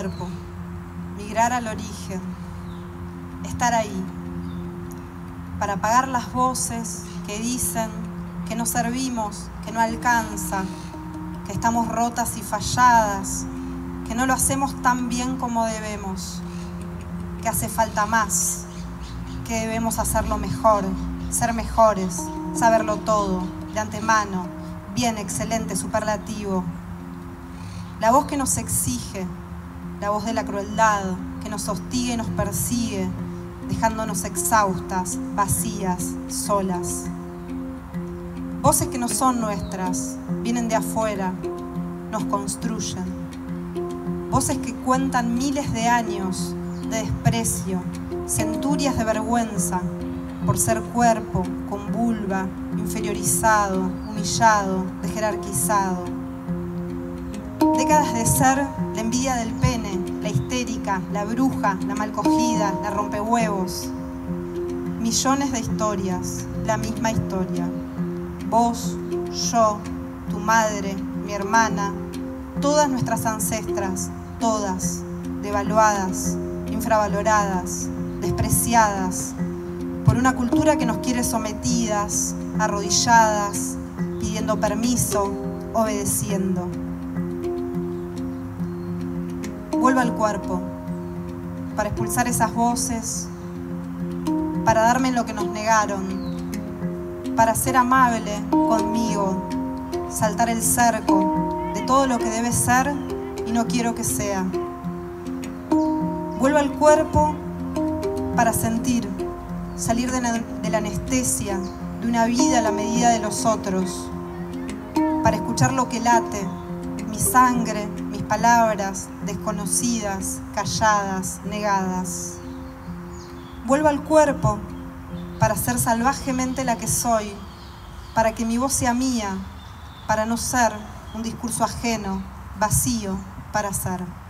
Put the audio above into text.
cuerpo, migrar al origen, estar ahí, para apagar las voces que dicen que no servimos, que no alcanza, que estamos rotas y falladas, que no lo hacemos tan bien como debemos, que hace falta más, que debemos hacerlo mejor, ser mejores, saberlo todo, de antemano, bien, excelente, superlativo. La voz que nos exige, la voz de la crueldad, que nos hostiga y nos persigue, dejándonos exhaustas, vacías, solas. Voces que no son nuestras, vienen de afuera, nos construyen. Voces que cuentan miles de años de desprecio, centurias de vergüenza, por ser cuerpo, con vulva, inferiorizado, humillado, dejerarquizado. Décadas de ser la envidia del pene, la histérica, la bruja, la malcogida, la rompehuevos. Millones de historias, la misma historia. Vos, yo, tu madre, mi hermana, todas nuestras ancestras, todas, devaluadas, infravaloradas, despreciadas, por una cultura que nos quiere sometidas, arrodilladas, pidiendo permiso, obedeciendo. Vuelvo al cuerpo, para expulsar esas voces, para darme lo que nos negaron, para ser amable conmigo, saltar el cerco de todo lo que debe ser y no quiero que sea. Vuelvo al cuerpo para sentir, salir de la anestesia de una vida a la medida de los otros, para escuchar lo que late, mi sangre, mis palabras, desconocidas, calladas, negadas. Vuelvo al cuerpo para ser salvajemente la que soy, para que mi voz sea mía, para no ser un discurso ajeno, vacío, para ser.